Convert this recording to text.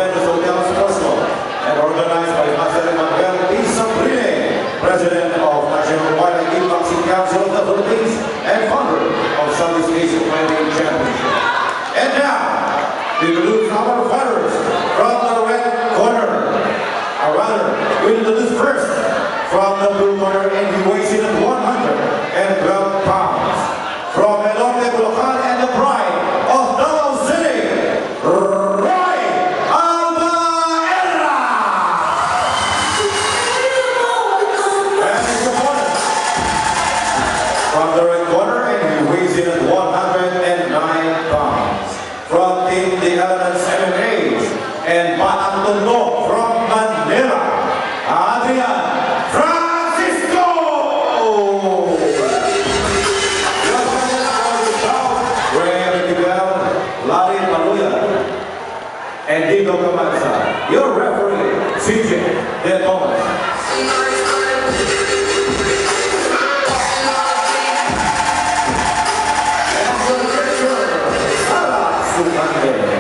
and organized by Master Manuel P. Sabrine, President of National Wildlife Kickboxing Council of the Philippines and founder of Southeast Asia Fighting Championship. And now, we introduce our fighters from the red corner. Or rather, we introduce first from the blue corner, and he weighs in at 112 pounds. From Elorde, Bulacan, and the pride of Davao City, from the red corner, and he weighs in at 109 pounds. From Team The Elements MMA and Pampanga from Manila, Adrian Francisco! And Dito Camanza, your referee, CJ De Thomas. And for the picture, Sara Sukande.